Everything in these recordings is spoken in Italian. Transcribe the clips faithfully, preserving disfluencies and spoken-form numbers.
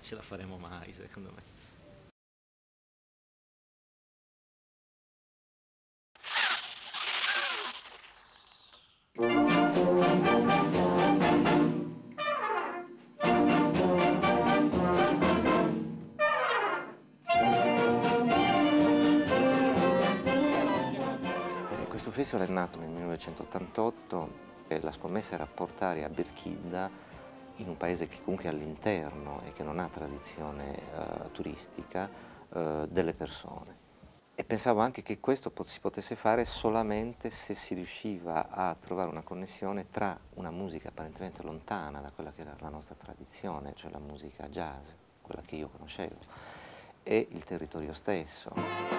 ce la faremo mai, secondo me. Questo festival è nato nel millenovecentottantotto e la scommessa era portare a Berchidda, in un paese che comunque è all'interno e che non ha tradizione uh, turistica, uh, delle persone. E pensavo anche che questo si potesse fare solamente se si riusciva a trovare una connessione tra una musica apparentemente lontana da quella che era la nostra tradizione, cioè la musica jazz, quella che io conoscevo, e il territorio stesso.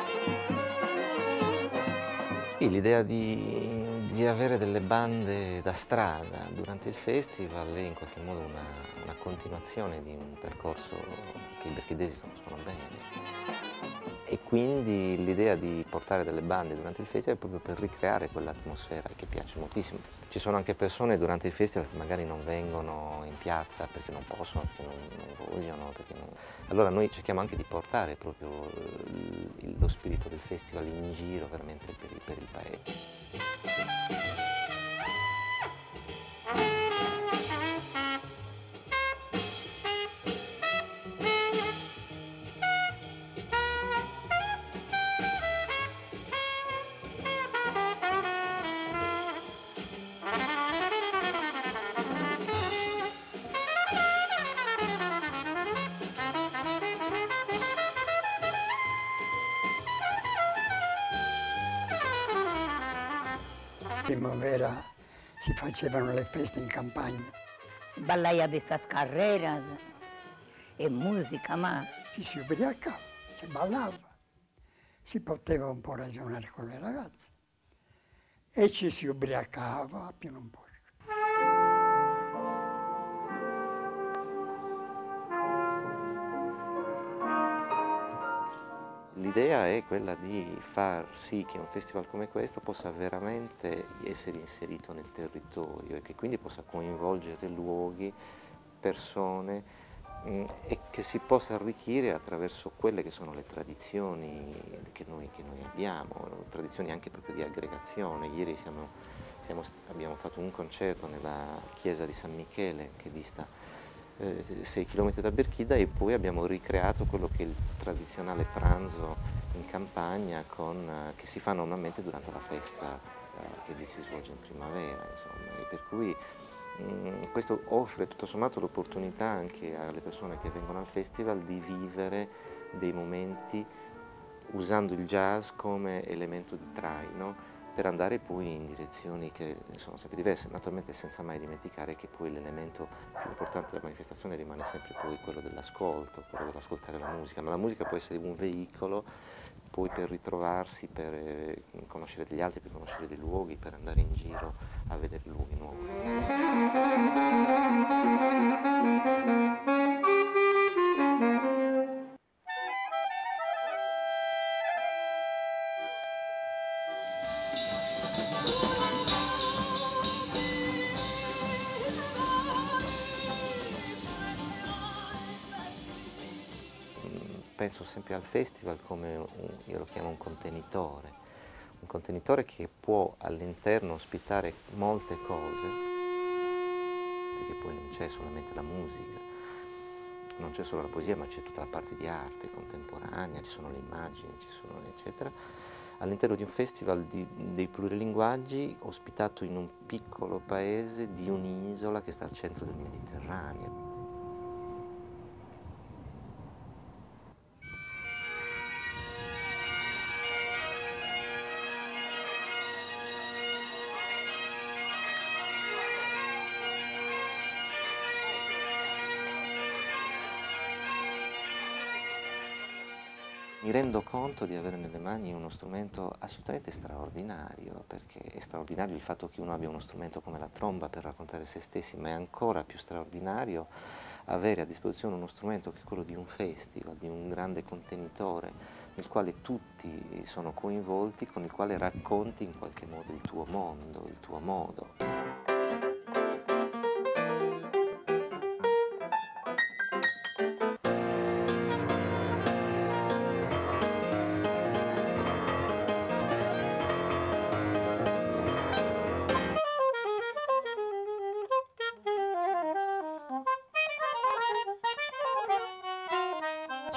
L'idea di, di avere delle bande da strada durante il festival è in qualche modo una, una continuazione di un percorso che i berchiddesi conoscono bene. E quindi l'idea di portare delle bande durante il festival è proprio per ricreare quell'atmosfera che piace moltissimo. Ci sono anche persone durante il festival che magari non vengono in piazza perché non possono, perché non, non vogliono. Perché non... Allora noi cerchiamo anche di portare proprio il, lo spirito del festival in giro veramente per il, per il paese. Primavera si facevano le feste in campagna. Si ballava di queste carreras e musica, ma... Ci si ubriacava, si ballava, si poteva un po' ragionare con le ragazze e ci si ubriacava a più non posso. L'idea è quella di far sì che un festival come questo possa veramente essere inserito nel territorio e che quindi possa coinvolgere luoghi, persone mh, e che si possa arricchire attraverso quelle che sono le tradizioni che noi, che noi abbiamo, tradizioni anche proprio di aggregazione. Ieri siamo, siamo, abbiamo fatto un concerto nella chiesa di San Michele che dista sei chilometri da Berchidda e poi abbiamo ricreato quello che è il tradizionale pranzo in campagna con, eh, che si fa normalmente durante la festa eh, che lì si svolge in primavera, insomma, e per cui mh, questo offre tutto sommato l'opportunità anche alle persone che vengono al festival di vivere dei momenti usando il jazz come elemento di traino per andare poi in direzioni che sono sempre diverse, naturalmente senza mai dimenticare che poi l'elemento più importante della manifestazione rimane sempre poi quello dell'ascolto, quello dell'ascoltare la musica, ma la musica può essere un veicolo poi per ritrovarsi, per eh, conoscere degli altri, per conoscere dei luoghi, per andare in giro a vedere luoghi nuovi. Penso sempre al festival come, un, io lo chiamo un contenitore, un contenitore che può all'interno ospitare molte cose, perché poi non c'è solamente la musica, non c'è solo la poesia, ma c'è tutta la parte di arte contemporanea, ci sono le immagini, ci sono eccetera, all'interno di un festival di, dei plurilinguaggi ospitato in un piccolo paese di un'isola che sta al centro del Mediterraneo. Mi rendo conto di avere nelle mani uno strumento assolutamente straordinario, perché è straordinario il fatto che uno abbia uno strumento come la tromba per raccontare se stessi, ma è ancora più straordinario avere a disposizione uno strumento che è quello di un festival, di un grande contenitore, nel quale tutti sono coinvolti, con il quale racconti in qualche modo il tuo mondo, il tuo modo.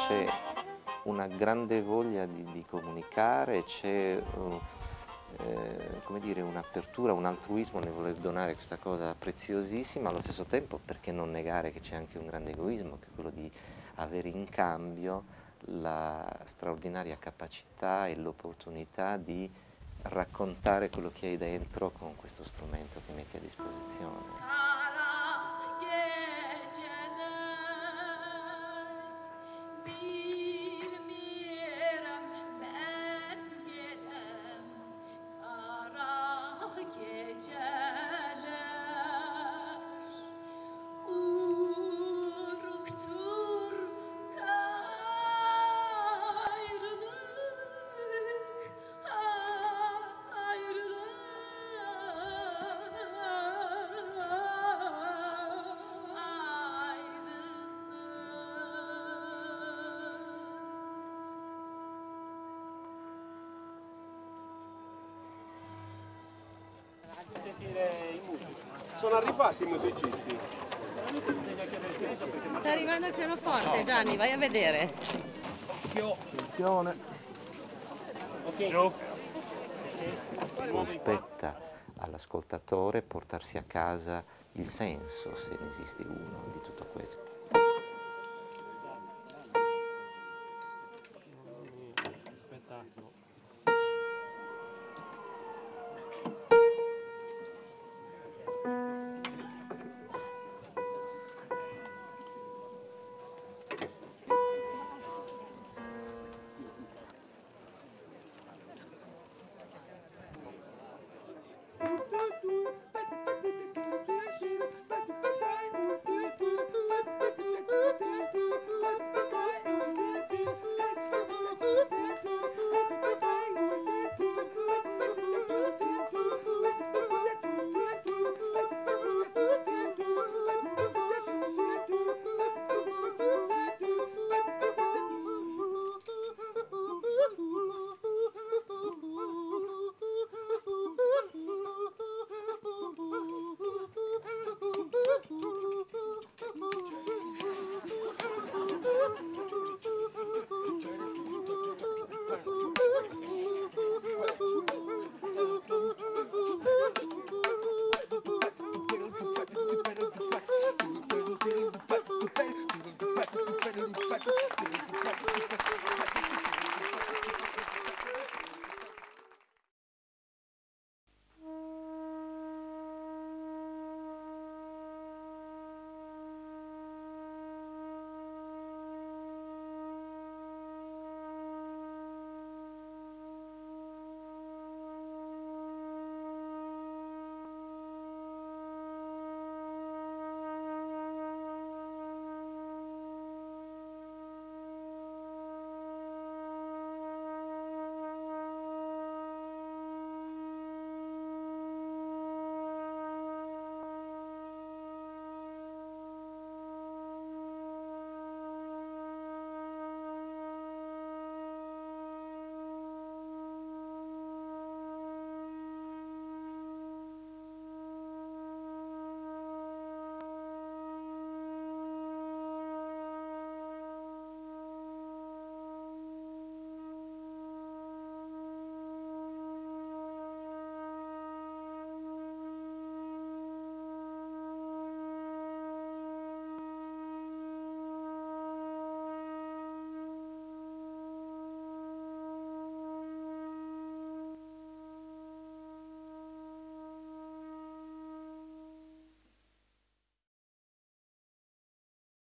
c'è una grande voglia di, di comunicare, c'è uh, eh, come dire, un'apertura, un altruismo nel voler donare questa cosa preziosissima, allo stesso tempo perché non negare che c'è anche un grande egoismo, che è quello di avere in cambio la straordinaria capacità e l'opportunità di raccontare quello che hai dentro con questo strumento che metti a disposizione. Sono arrivati i musicisti. Sta arrivando il pianoforte, Gianni, vai a vedere. Attenzione. Ok. Giù. Non spetta all'ascoltatore portarsi a casa il senso, se ne esiste uno, di tutto questo.